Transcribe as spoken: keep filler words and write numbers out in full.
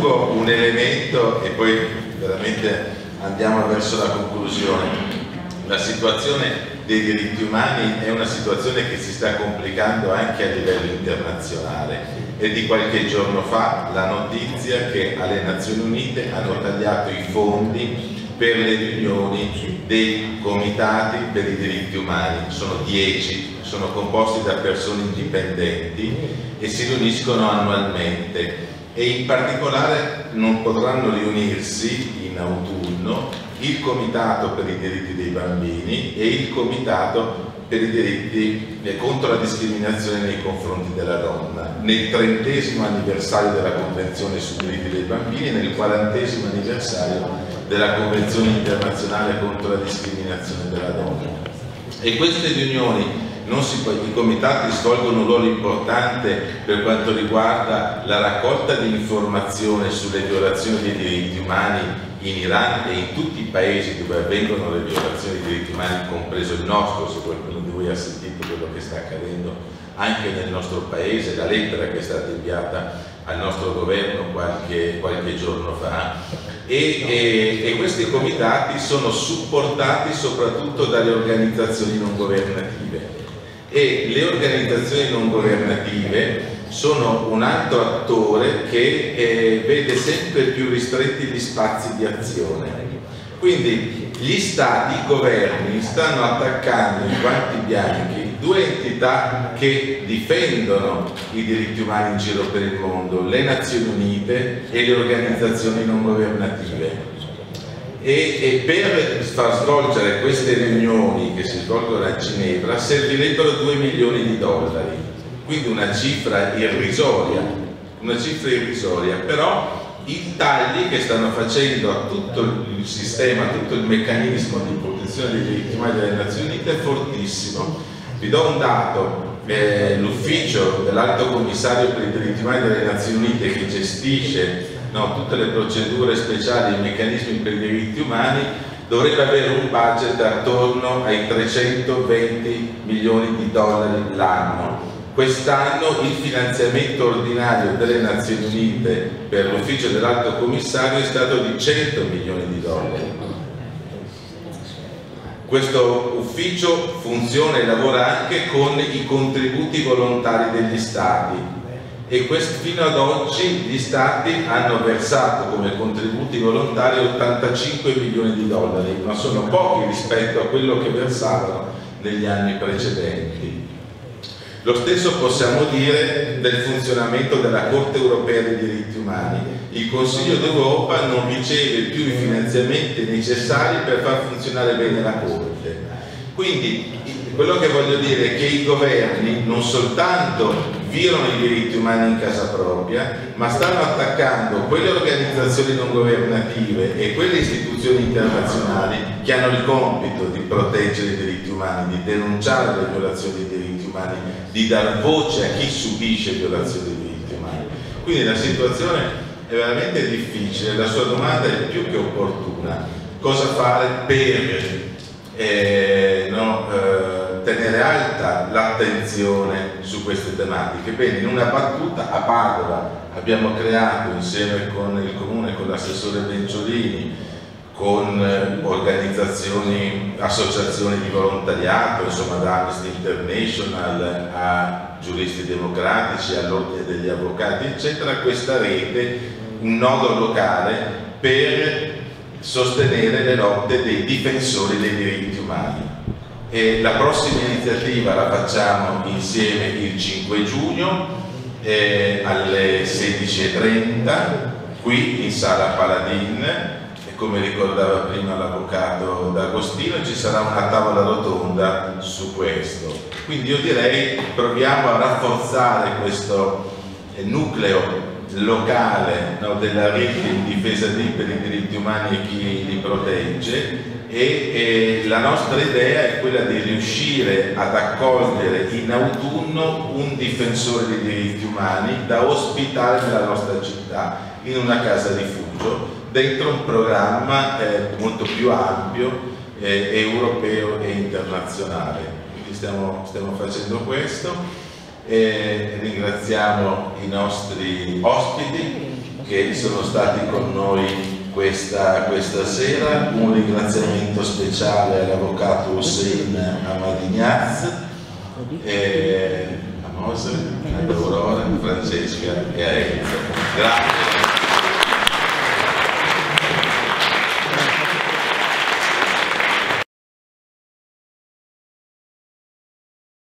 aggiungo un elemento e poi veramente andiamo verso la conclusione. La situazione dei diritti umani è una situazione che si sta complicando anche a livello internazionale. È di qualche giorno fa la notizia che alle Nazioni Unite hanno tagliato i fondi per le riunioni dei comitati per i diritti umani. Sono dieci, sono composti da persone indipendenti e si riuniscono annualmente, e in particolare non potranno riunirsi in autunno il Comitato per i diritti dei bambini e il Comitato per i diritti eh, contro la discriminazione nei confronti della donna, nel trentesimo anniversario della Convenzione sui diritti dei bambini e nel quarantesimo anniversario della Convenzione internazionale contro la discriminazione della donna. E queste riunioni non si può, i comitati svolgono un ruolo importante per quanto riguarda la raccolta di informazione sulle violazioni dei diritti umani in Iran e in tutti i paesi dove avvengono le violazioni dei diritti umani, compreso il nostro. Se qualcuno di voi ha sentito quello che sta accadendo anche nel nostro paese, la lettera che è stata inviata al nostro governo qualche, qualche giorno fa, e, e, e questi comitati sono supportati soprattutto dalle organizzazioni non governative, e le organizzazioni non governative sono un altro attore che eh, vede sempre più ristretti gli spazi di azione. Quindi gli stati, i governi stanno attaccando in guanti bianchi due entità che difendono i diritti umani in giro per il mondo, le Nazioni Unite e le organizzazioni non governative. E, e per far svolgere queste riunioni che si svolgono a Ginevra servirebbero due milioni di dollari, quindi una cifra irrisoria, una cifra irrisoria, però i tagli che stanno facendo a tutto il sistema, a tutto il meccanismo di protezione dei diritti umani delle Nazioni Unite è fortissimo. Vi do un dato: eh, l'ufficio dell'Alto Commissario per i diritti umani delle Nazioni Unite, che gestisce no, tutte le procedure speciali e i meccanismi per i diritti umani, dovrebbe avere un budget attorno ai trecentoventi milioni di dollari l'anno. Quest'anno il finanziamento ordinario delle Nazioni Unite per l'ufficio dell'Alto Commissario è stato di cento milioni di dollari. Questo ufficio funziona e lavora anche con i contributi volontari degli Stati, e questi, fino ad oggi gli Stati hanno versato come contributi volontari ottantacinque milioni di dollari, ma sono pochi rispetto a quello che versavano negli anni precedenti. Lo stesso possiamo dire del funzionamento della Corte Europea dei Diritti Umani. Il Consiglio d'Europa non riceve più i finanziamenti necessari per far funzionare bene la Corte. Quindi quello che voglio dire è che i governi non soltanto violano i diritti umani in casa propria, ma stanno attaccando quelle organizzazioni non governative e quelle istituzioni internazionali che hanno il compito di proteggere i diritti umani, di denunciare le violazioni dei diritti umani, di dar voce a chi subisce violazioni dei diritti umani. Quindi la situazione è veramente difficile. La sua domanda è più che opportuna: cosa fare per eh, no, eh, tenere alta l'attenzione su queste tematiche? Bene, in una battuta, a Padova abbiamo creato, insieme con il Comune, con l'assessore Benciolini, con organizzazioni, associazioni di volontariato, insomma da Amnesty International a giuristi democratici, all'ordine degli avvocati, eccetera, questa rete, un nodo locale per sostenere le lotte dei difensori dei diritti umani. E la prossima iniziativa la facciamo insieme il cinque giugno eh, alle sedici e trenta qui in Sala Paladin. Come ricordava prima l'avvocato D'Agostino, ci sarà una tavola rotonda su questo. Quindi io direi proviamo a rafforzare questo nucleo locale, no, della rete in difesa di, per i diritti umani e chi li protegge, e, e la nostra idea è quella di riuscire ad accogliere in autunno un difensore dei diritti umani da ospitare nella nostra città in una casa rifugio, dentro un programma eh, molto più ampio, eh, europeo e internazionale. Quindi stiamo, stiamo facendo questo, e ringraziamo i nostri ospiti che sono stati con noi questa, questa sera. Un ringraziamento speciale all'avvocato Hussein Ahmadignaz, eh, a Moser, a Aurora, a Francesca e a Enzo. Grazie.